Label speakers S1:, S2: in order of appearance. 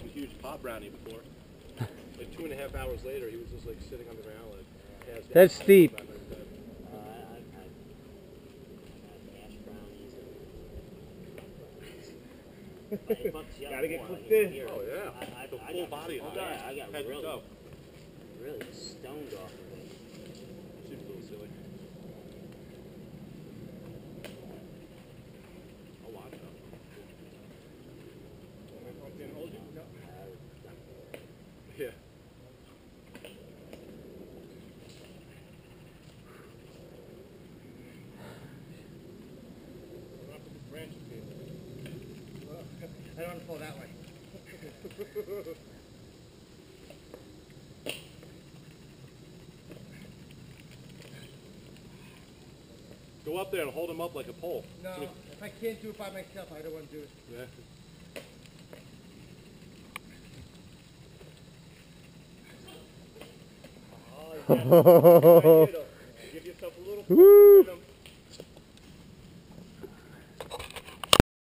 S1: a huge pot brownie before. Like 2.5 hours later, he was just like sitting on the ground like.
S2: That's steep.
S3: I've had hash brownies and
S1: Gotta get cooked in. Oh yeah.
S3: I
S1: The
S3: got
S1: full body.
S3: I got
S1: Head to
S3: really,
S1: toe.
S3: really stoned off of it.
S1: Seems a little silly. I'll watch that. Yeah.
S4: I don't want to pull that way.
S1: Go up there and hold him up like a pole.
S4: No, if I can't do it by myself, I don't want to do it.
S1: Yeah.
S2: Oh,
S1: Give yourself a little.
S2: Woo.